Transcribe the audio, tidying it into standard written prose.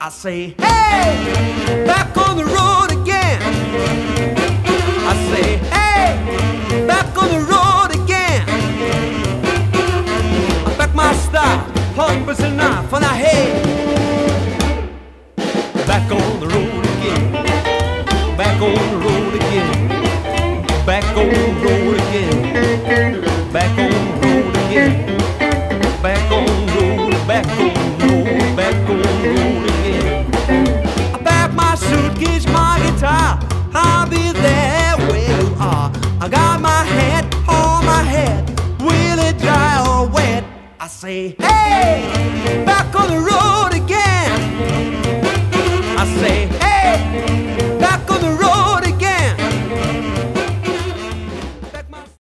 I say, hey, back on the road again. I say, hey, back on the road again. I pack my stuff, purpose enough, and I hey, back on the road again. Back on the road again. Back on the road again. Back on the road again. Back on the road, back on the road, back on the road again. I pack my suitcase, my guitar, I'll be there where you are. I got my hat on my head, will it dry or wet? I say, hey, back on the road.